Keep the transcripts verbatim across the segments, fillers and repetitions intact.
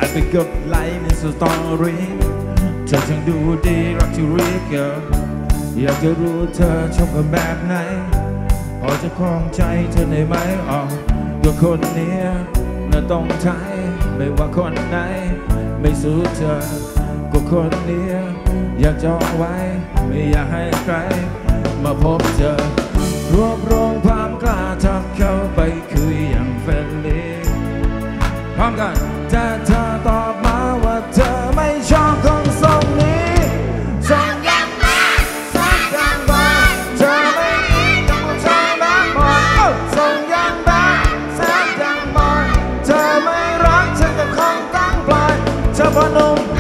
ไปกดไลค์ในสตอรี่เธอช่างดูดีรักที่รีเกินอยากจะรู้เธอชอบกันแบบไหนพอจะคล้องใจเธอได้ไหมอ๋อก็คนนี้น่าต้องใช้ไม่ว่าคนไหนไม่สู้เธอก็คนนี้อยากจองไว้ไม่อยากให้ใครมาพบเจอรวบรวมความกล้าทักเข้าไปคุยอย่างเฟรนลี่พร้อมกันแต่เธอตอบมาว่าเธอไม่ชอบคนทรงนี้ทรงยังไงสักอย่างบางเธอไม่อินกับผู้ชายบางคนทรงยังบางสักอย่างบางเธอไม่รักฉันก็คงต้องปล่อยเธอพอนุ่ม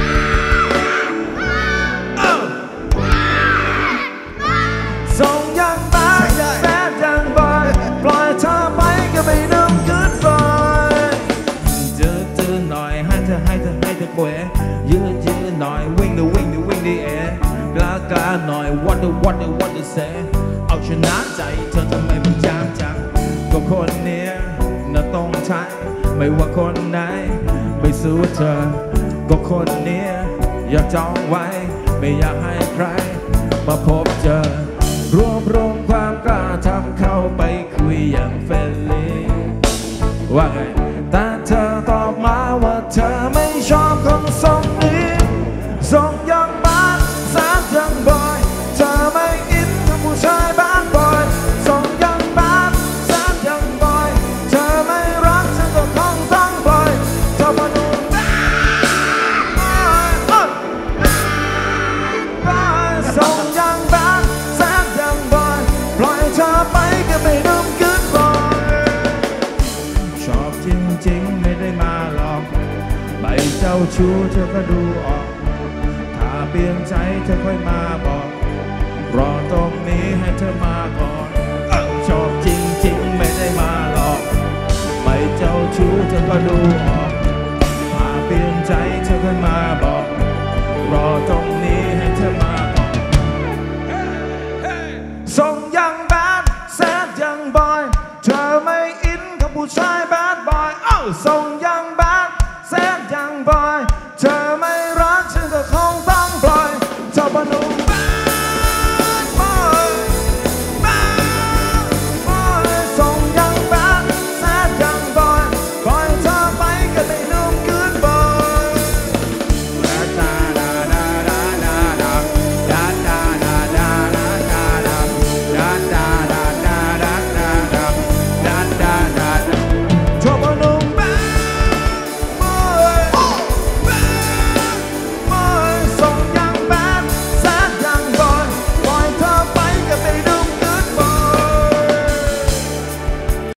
ทรงยังบางแสนยังบางปล่อยเธอไปก็ไม่ลืมกึดบอยเจอเจอหน่อยให้เธอให้เธอให้เธอแขวยืดยืดหน่อยวิ่งดิวิ่งดิวิ่งดิแอร์กล้ากล้าหน่อย what the what the what the say เอาชนะใจเธอทำไมมันจางจังก็คนเนี้ยน่าต้องใช้ไม่ว่าคนไหนไม่สู้เธอก็คนเนี้ยอยากจองไว้ไม่อยากให้ใครมาพบเจอรวบรวมความกล้าทำเข้าไปคุยอย่างเฟรนลี่ว่าไงแต่เธอตอบมาว่าเธอไม่ชอบคนทรงนี้ทรงยังบานแสนยังบอยเธอไม่อินกับผู้ชายบานบอยทรงยังบานแสนยังบอยเธอไม่รักฉันก็คงต้องปล่อยเธอมาดูทรงยังบานแสนยังบอยปล่อยเธอไปก็ไม่ลืมกึดบอยชอบจริงๆไม่ได้มาหลอกใบเจ้าชู้เธอก็ดูออกถ้าเปลี่ยนใจเธอค่อยมาบอกรอตรงนี้ให้เธอมาก่อนชอบจริงๆไม่ได้มาหลอกใบเจ้าชู้เธอก็ดูออกถ้าเปลี่ยนใจเธอค่อยมาบอกรอตรงนี้ให้เธอมาก่อนทรงยังแบดแซดยังบอยเธอไม่อินกับผู้ชายแบดบอยเอ้าทรงยัง